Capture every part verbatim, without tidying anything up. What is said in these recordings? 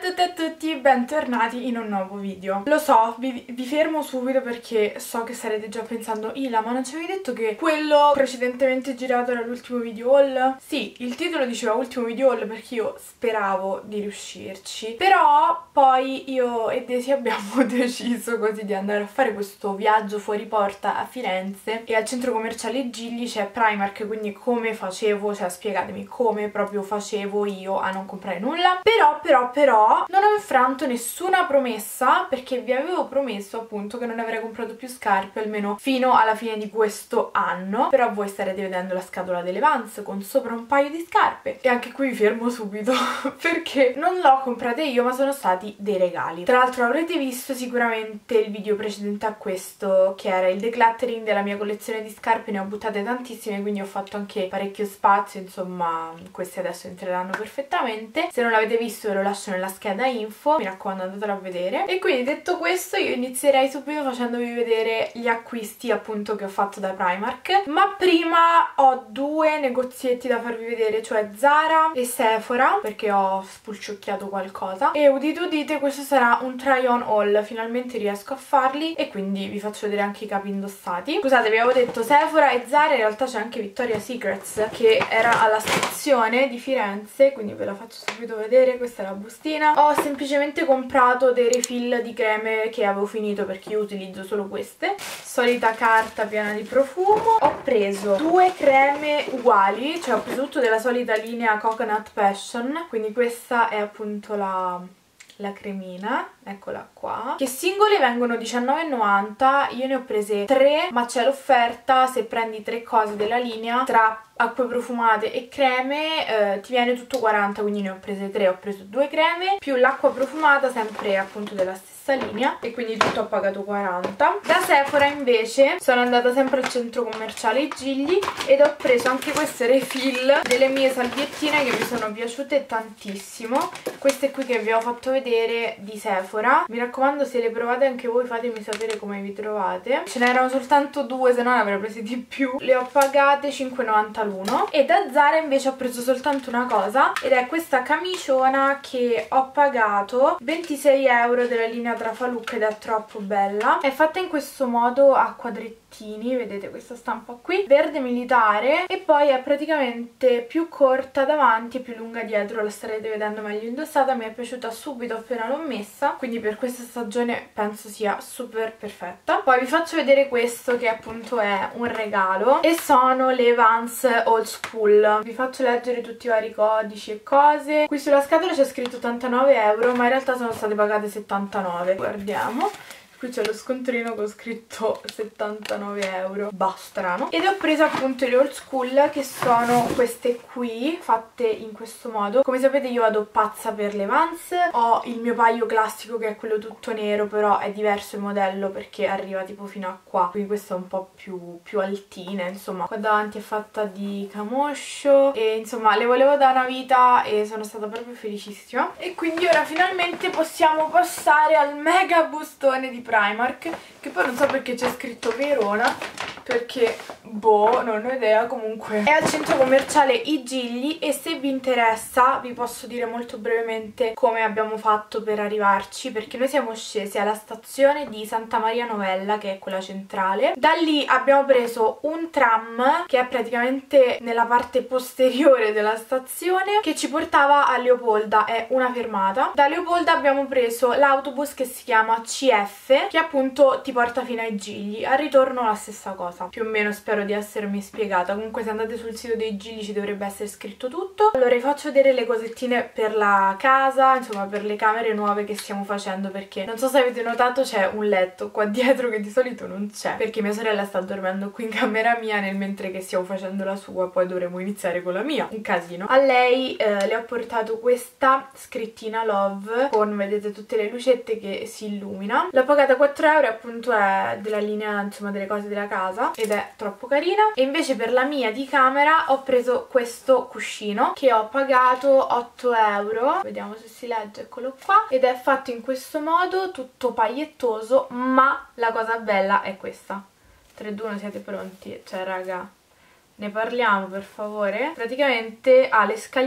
tutte e a tutti, bentornati in un nuovo video. Lo so, vi, vi fermo subito perché so che starete già pensando Ila, ma non ci avevi detto che quello precedentemente girato era l'ultimo video haul? Sì, il titolo diceva ultimo video haul perché io speravo di riuscirci, però poi io e Desi abbiamo deciso così di andare a fare questo viaggio fuori porta a Firenze e al centro commerciale Gigli c'è Primark, quindi come facevo, cioè spiegatemi come proprio facevo io a non comprare nulla. Però però però non ho infranto nessuna promessa, perché vi avevo promesso appunto che non avrei comprato più scarpe almeno fino alla fine di questo anno. Però voi starete vedendo la scatola delle Vans con sopra un paio di scarpe e anche qui vi fermo subito perché non l'ho comprate io, ma sono stati dei regali. Tra l'altro avrete visto sicuramente il video precedente a questo, che era il decluttering della mia collezione di scarpe. Ne ho buttate tantissime, quindi ho fatto anche parecchio spazio, insomma queste adesso entreranno perfettamente. Se non l'avete visto ve lo lascio nella scheda info, mi raccomando andatelo a vedere. E quindi detto questo io inizierei subito facendovi vedere gli acquisti appunto che ho fatto da Primark, ma prima ho due negozietti da farvi vedere, cioè Zara e Sephora, perché ho spulciocchiato qualcosa e udite udite questo sarà un try on haul, finalmente riesco a farli e quindi vi faccio vedere anche i capi indossati. Scusate, vi avevo detto Sephora e Zara, in realtà c'è anche Victoria's Secret che era alla stazione di Firenze, quindi ve la faccio subito vedere. Questa è la bustina. Ho semplicemente comprato dei refill di creme che avevo finito perché io utilizzo solo queste. Solita carta piena di profumo. Ho preso due creme uguali, cioè ho preso tutto della solita linea Coconut Passion, quindi questa è appunto la... la cremina, eccola qua, che singole vengono diciannove e novanta. Io ne ho prese tre, ma c'è l'offerta, se prendi tre cose della linea tra acque profumate e creme eh, ti viene tutto quaranta, quindi ne ho prese tre. Ho preso due creme più l'acqua profumata, sempre appunto della stessa linea, e quindi tutto ho pagato quaranta. Da Sephora invece sono andata sempre al centro commerciale Gigli ed ho preso anche queste refill delle mie salviettine che mi sono piaciute tantissimo, queste qui che vi ho fatto vedere di Sephora. Mi raccomando, se le provate anche voi fatemi sapere come vi trovate. Ce n'erano soltanto due, se no ne avrei prese di più. Le ho pagate cinque e novanta l'uno. E da Zara invece ho preso soltanto una cosa, ed è questa camiciona che ho pagato ventisei euro della linea Trafalook ed è troppo bella. È fatta in questo modo a quadrettini, vedete questa stampa qui, verde militare, e poi è praticamente più corta davanti e più lunga dietro. La starete vedendo meglio indossata. Mi è piaciuta subito appena l'ho messa, quindi per questa stagione penso sia super perfetta. Poi vi faccio vedere questo che appunto è un regalo e sono le Vans Old School. Vi faccio leggere tutti i vari codici e cose. Qui sulla scatola c'è scritto ottantanove euro, ma in realtà sono state pagate settantanove. Guardiamo. Qui c'è lo scontrino con scritto settantanove euro, bah, strano. Ed ho preso appunto le Old School, che sono queste qui, fatte in questo modo. Come sapete io vado pazza per le Vans. Ho il mio paio classico che è quello tutto nero, però è diverso il modello perché arriva tipo fino a qua, quindi questa è un po' più, più altina, insomma. Qua davanti è fatta di camoscio e insomma le volevo dare una vita e sono stata proprio felicissima. E quindi ora finalmente possiamo passare al mega bustone di Primark, che poi non so perché c'è scritto Verona, perché boh, non ho idea. Comunque è al centro commerciale I Gigli e se vi interessa vi posso dire molto brevemente come abbiamo fatto per arrivarci, perché noi siamo scesi alla stazione di Santa Maria Novella, che è quella centrale. Da lì abbiamo preso un tram che è praticamente nella parte posteriore della stazione, che ci portava a Leopolda, è una fermata. Da Leopolda abbiamo preso l'autobus che si chiama C F, che appunto ti porta fino ai Gigli. Al ritorno la stessa cosa, più o meno, spero di essermi spiegata. Comunque se andate sul sito dei Gigli ci dovrebbe essere scritto tutto. Allora vi faccio vedere le cosettine per la casa, insomma per le camere nuove che stiamo facendo, perché non so se avete notato c'è un letto qua dietro che di solito non c'è, perché mia sorella sta dormendo qui in camera mia nel mentre che stiamo facendo la sua, poi dovremo iniziare con la mia, un casino. A lei eh, le ho portato questa scrittina Love con, vedete, tutte le lucette che si illumina. L'ho pagata quattro euro, appunto è della linea insomma delle cose della casa ed è troppo carina. E invece per la mia di camera ho preso questo cuscino che ho pagato otto euro, vediamo se si legge, eccolo qua, ed è fatto in questo modo tutto pagliettoso, ma la cosa bella è questa. tre, due, uno, siete pronti? Cioè raga, ne parliamo per favore. Praticamente ha le scagliette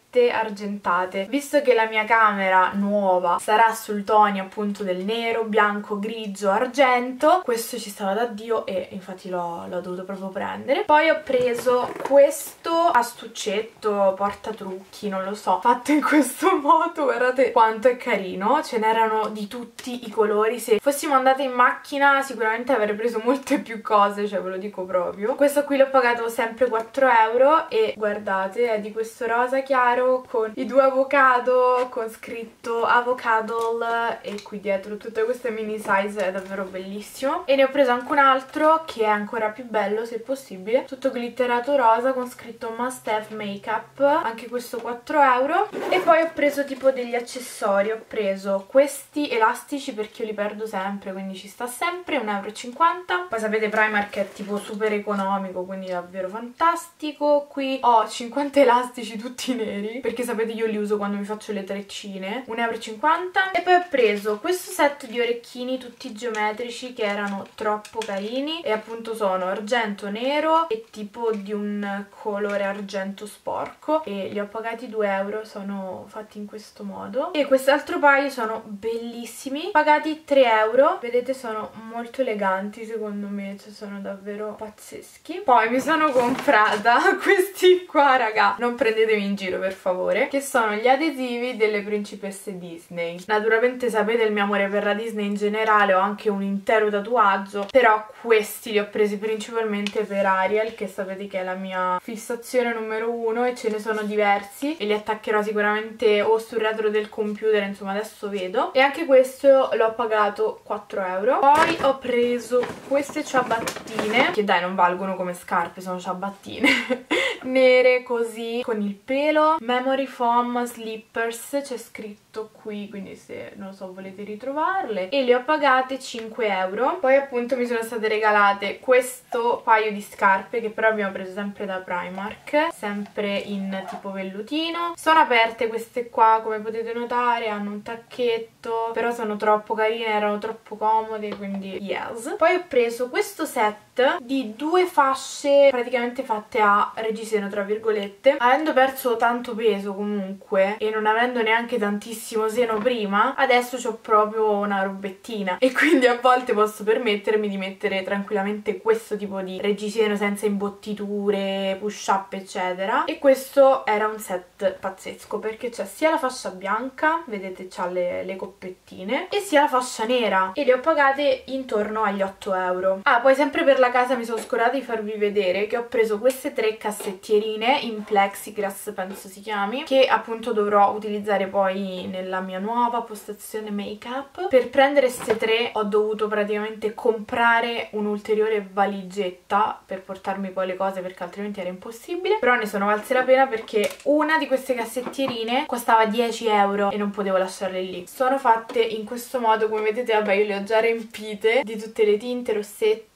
argentate. Visto che la mia camera nuova sarà sul toni appunto del nero, bianco, grigio, argento, questo ci stava da Dio e infatti l'ho dovuto proprio prendere. Poi ho preso questo astuccetto, portatrucchi, non lo so, fatto in questo modo. Guardate quanto è carino, ce n'erano di tutti i colori. Se fossimo andate in macchina sicuramente avrei preso molte più cose, cioè ve lo dico proprio. Questo qui l'ho pagato sempre quattro euro e guardate, è di questo rosa chiaro con i due avocado, con scritto avocadol e qui dietro tutte queste mini size, è davvero bellissimo. E ne ho preso anche un altro che è ancora più bello se possibile, tutto glitterato rosa con scritto must have makeup, anche questo quattro euro. E poi ho preso tipo degli accessori, ho preso questi elastici perché io li perdo sempre, quindi ci sta sempre, un euro e cinquanta. Poi sapete Primark è tipo super economico, quindi davvero fantastico. Qui ho cinquanta elastici tutti neri perché sapete io li uso quando mi faccio le treccine, un euro e cinquanta. E poi ho preso questo set di orecchini tutti geometrici che erano troppo carini e appunto sono argento nero e tipo di un colore argento sporco e li ho pagati due euro, sono fatti in questo modo. E quest'altro paio sono bellissimi, pagati tre euro, vedete sono molto eleganti secondo me, cioè sono davvero pazzeschi. Poi mi sono comprata questi qua, raga, non prendetemi in giro per favore, che sono gli adesivi delle principesse Disney. Naturalmente sapete il mio amore per la Disney in generale, ho anche un intero tatuaggio, però questi li ho presi principalmente per Ariel, che sapete che è la mia fissazione numero uno, e ce ne sono diversi e li attaccherò sicuramente o sul retro del computer, insomma adesso vedo. E anche questo l'ho pagato quattro euro. Poi ho preso queste ciabattine che dai non valgono come scarpe, sono ciabattine nere così con il pelo, Memory Foam Slippers, c'è scritto qui, quindi se non lo so volete ritrovarle, e le ho pagate cinque euro. Poi appunto mi sono state regalate questo paio di scarpe che però abbiamo preso sempre da Primark, sempre in tipo vellutino. Sono aperte queste qua, come potete notare, hanno un tacchetto, però sono troppo carine, erano troppo comode, quindi yes. Poi ho preso questo set di due fasce praticamente fatte a reggiseno tra virgolette. Avendo perso tanto peso comunque e non avendo neanche tantissimo seno prima, adesso ho proprio una robettina e quindi a volte posso permettermi di mettere tranquillamente questo tipo di reggiseno senza imbottiture, push up eccetera. E questo era un set pazzesco perché c'è sia la fascia bianca, vedete c'ha le, le coppettine, e sia la fascia nera, e le ho pagate intorno agli otto euro. Ah, poi sempre per la casa mi sono scordata di farvi vedere che ho preso queste tre cassettierine in plexiglass, penso si chiami, che appunto dovrò utilizzare poi nella mia nuova postazione make up. Per prendere queste tre ho dovuto praticamente comprare un'ulteriore valigetta per portarmi poi le cose perché altrimenti era impossibile, però ne sono valse la pena perché una di queste cassettierine costava dieci euro e non potevo lasciarle lì. Sono fatte in questo modo, come vedete, vabbè io le ho già riempite di tutte le tinte, rossetti,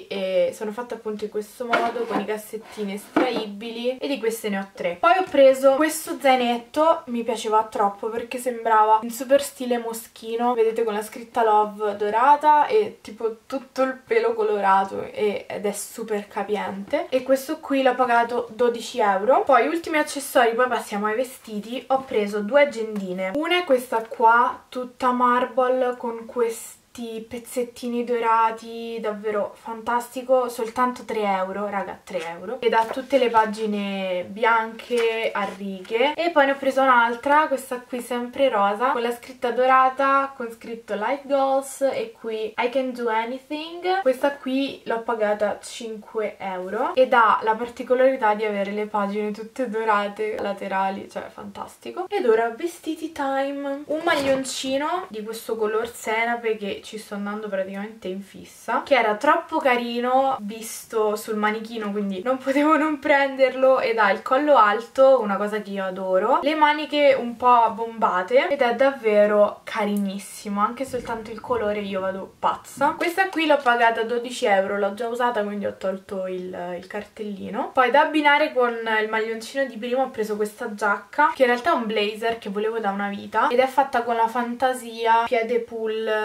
e sono fatte appunto in questo modo con i cassettini estraibili e di queste ne ho tre. Poi ho preso questo zainetto, mi piaceva troppo perché sembrava in super stile moschino, vedete, con la scritta love dorata e tipo tutto il pelo colorato e, ed è super capiente. E questo qui l'ho pagato dodici euro. Poi ultimi accessori, poi passiamo ai vestiti. Ho preso due agendine, una è questa qua tutta marble con questi pezzettini dorati, davvero fantastico, soltanto tre euro, raga, tre euro, ed ha tutte le pagine bianche a righe. E poi ne ho preso un'altra, questa qui sempre rosa, con la scritta dorata, con scritto Light Goals e qui I can do anything. Questa qui l'ho pagata cinque euro ed ha la particolarità di avere le pagine tutte dorate laterali, cioè fantastico. Ed ora vestiti time, un maglioncino di questo color senape che ci sto andando praticamente in fissa, che era troppo carino visto sul manichino, quindi non potevo non prenderlo, ed ha il collo alto, una cosa che io adoro, le maniche un po' bombate ed è davvero carinissimo, anche soltanto il colore io vado pazza. Questa qui l'ho pagata dodici euro, l'ho già usata quindi ho tolto il, il cartellino. Poi da abbinare con il maglioncino di prima ho preso questa giacca che in realtà è un blazer che volevo da una vita ed è fatta con la fantasia piede pull però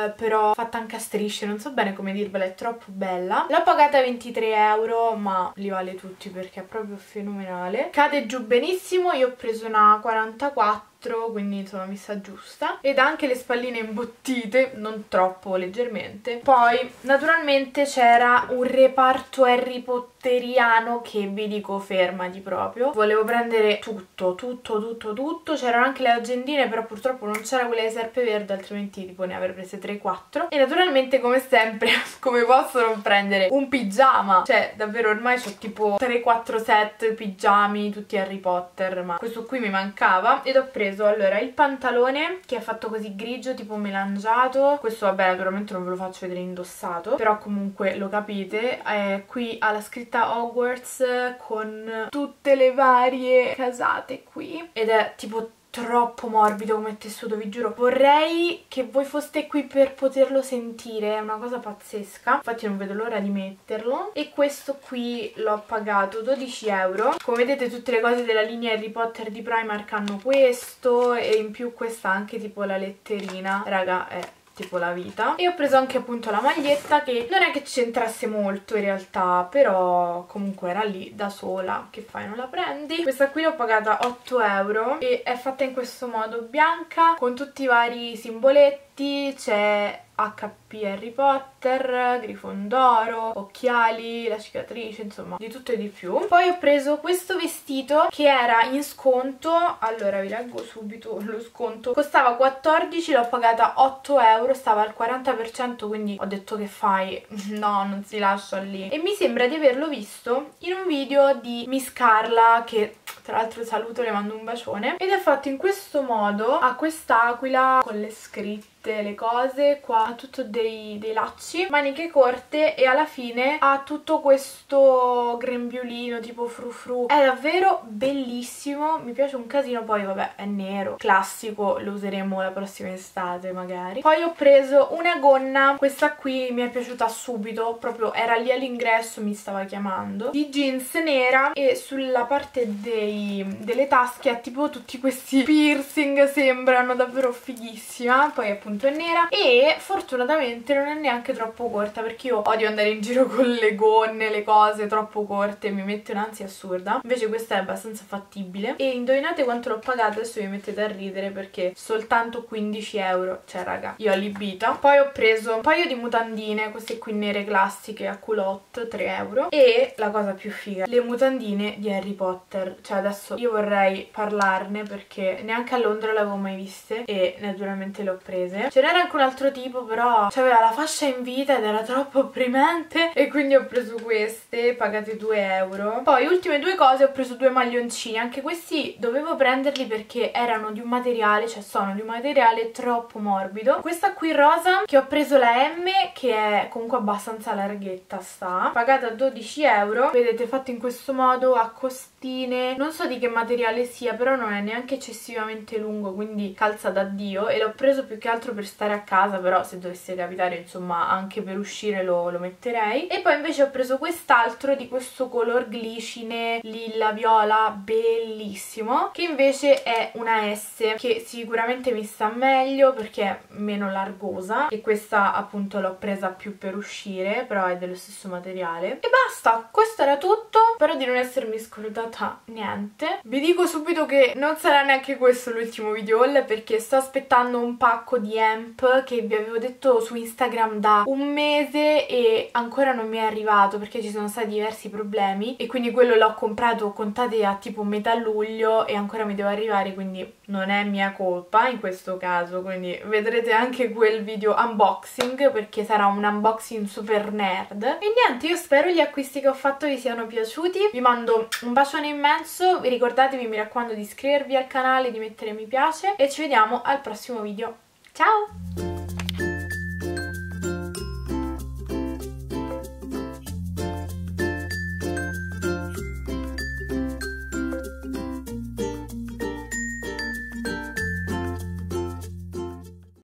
però fatta anche a strisce, non so bene come dirvela, è troppo bella. L'ho pagata ventitré euro, ma li vale tutti perché è proprio fenomenale. Cade giù benissimo, io ho preso una quarantaquattro, quindi insomma mi sta giusta, ed ha anche le spalline imbottite, non troppo, leggermente. Poi naturalmente c'era un reparto Harry Potteriano che vi dico fermati proprio, volevo prendere tutto tutto tutto tutto, c'erano anche le agendine però purtroppo non c'era quella di Serpeverde, altrimenti tipo ne avrei prese tre quattro. E naturalmente come sempre come posso non prendere un pigiama, cioè davvero ormai ho tipo tre quattro set pigiami tutti Harry Potter, ma questo qui mi mancava ed ho preso allora il pantalone che è fatto così grigio tipo melangiato. Questo vabbè naturalmente non ve lo faccio vedere indossato, però comunque lo capite. Eh, qui ha la scritta Hogwarts con tutte le varie casate qui ed è tipo troppo morbido come tessuto, vi giuro. Vorrei che voi foste qui per poterlo sentire, è una cosa pazzesca, infatti non vedo l'ora di metterlo. E questo qui l'ho pagato dodici euro. Come vedete tutte le cose della linea Harry Potter di Primark hanno questo, e in più questa anche tipo la letterina, raga, è tipo la vita. E ho preso anche appunto la maglietta, che non è che c'entrasse molto in realtà, però comunque era lì da sola, che fai, non la prendi? Questa qui l'ho pagata otto euro e è fatta in questo modo, bianca con tutti i vari simboletti, c'è H P Harry Potter, Grifondoro, occhiali, la cicatrice, insomma di tutto e di più. Poi ho preso questo vestito che era in sconto, allora vi leggo subito lo sconto, costava quattordici, l'ho pagata otto euro, stava al quaranta per cento, quindi ho detto che fai, no, non si lascia lì. E mi sembra di averlo visto in un video di Miss Carla, che tra l'altro saluto, le mando un bacione, ed è fatto in questo modo, ha quest'aquila con le scritte, le cose qua, ha tutto dei, dei lacci, maniche corte, e alla fine ha tutto questo grembiulino tipo frufru. È davvero bellissimo, mi piace un casino. Poi vabbè, è nero, classico, lo useremo la prossima estate magari. Poi ho preso una gonna, questa qui mi è piaciuta subito, proprio era lì all'ingresso, mi stava chiamando, di jeans nera, e sulla parte dei, delle tasche ha tipo tutti questi piercing, sembrano davvero fighissima. Poi appunto è nera e fortunatamente non è neanche troppo corta, perché io odio andare in giro con le gonne, le cose troppo corte, mi mette un'ansia assurda. Invece questa è abbastanza fattibile. E indovinate quanto l'ho pagata? Adesso vi mettete a ridere perché soltanto quindici euro, cioè raga, io allibita. Poi ho preso un paio di mutandine, queste qui nere classiche a culotte, tre euro. E la cosa più figa, le mutandine di Harry Potter, cioè adesso io vorrei parlarne perché neanche a Londra le avevo mai viste e naturalmente le ho prese. Ce n'era anche un altro tipo, però aveva la fascia in vita ed era troppo opprimente, e quindi ho preso queste, pagate due euro. Poi ultime due cose, ho preso due maglioncini, anche questi dovevo prenderli perché erano di un materiale, cioè sono di un materiale troppo morbido. Questa qui rosa, che ho preso la M, che è comunque abbastanza larghetta, sta, pagata dodici euro, vedete, fatto in questo modo a costine, non so di che materiale sia, però non è neanche eccessivamente lungo, quindi calza da Dio, e l'ho preso più che altro per stare a casa, però se dovesse capitare insomma anche per uscire lo, lo metterei. E poi invece ho preso quest'altro di questo color glicine lilla viola, bellissimo, che invece è una S, che sicuramente mi sta meglio perché è meno largosa, e questa appunto l'ho presa più per uscire, però è dello stesso materiale. E basta, questo era tutto, spero di non essermi scordata niente. Vi dico subito che non sarà neanche questo l'ultimo video haul, perché sto aspettando un pacco di Amp che vi avevo detto su Instagram da un mese e ancora non mi è arrivato perché ci sono stati diversi problemi, e quindi quello l'ho comprato, contate, a tipo metà luglio e ancora mi deve arrivare, quindi non è mia colpa in questo caso. Quindi vedrete anche quel video unboxing, perché sarà un unboxing super nerd. E niente, io spero gli acquisti che ho fatto vi siano piaciuti, vi mando un bacione immenso, ricordatevi, mi raccomando, di iscrivervi al canale, di mettere mi piace, e ci vediamo al prossimo video. Ciao!